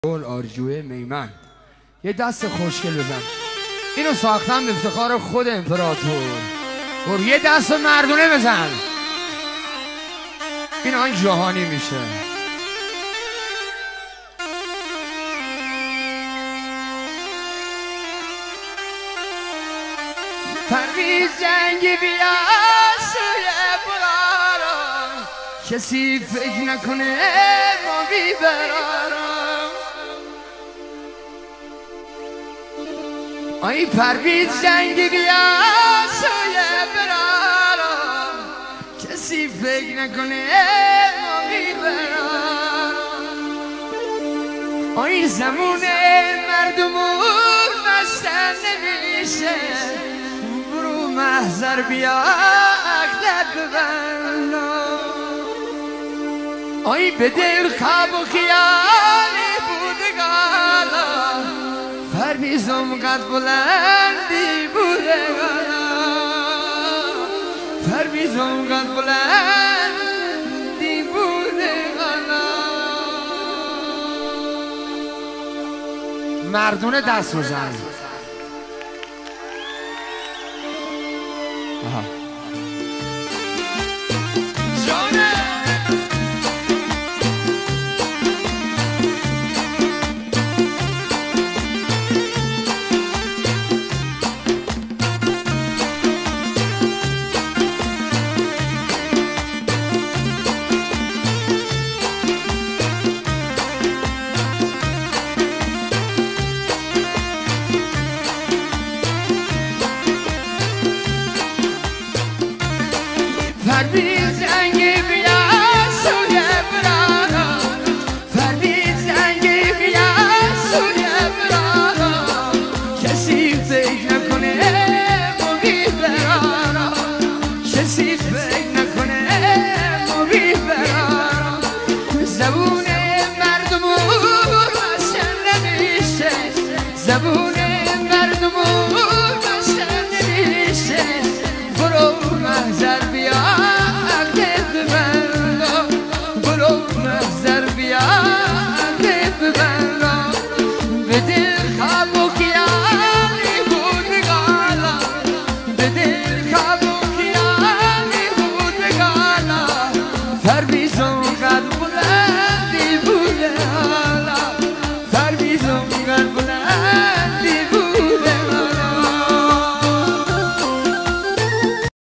گل آرجوی میمن یه دست خوشگل بزن. اینو ساختم به افتخار خود امپراتور. برو یه دست مردونه بزن. این آن جهانی میشه. پرویز جنگی بیا سوی برارم، کسی فکر نکنه ما بیبرارم. آی پرویز جنگی بیا سوی برارم، کسی فکر نکنه ما بیبرارم. آی زمون مردمون مستن نمیشه، برو محضر بیا عقدت ببندم. آی به دل خواب و خیالی بودگانم، پرویزم قد بلندی بودگانم، پرویزم قد بلندی بودگانم. مردونه دست بزن. پرویز جنگی بیا سوی برارم، پرویز جنگی بیا سوی برارم، کسی فکر نکنه ما بیبرارم، کسی فکر نکنه ما بیبرارم. زبون مردمون بسن نمیشه، زبون مردمون بسن نمیشه، برو محضر بیا به دل خواب و خیالی بودگانم، به دل خواب و خیالی بودگانم، پرویزم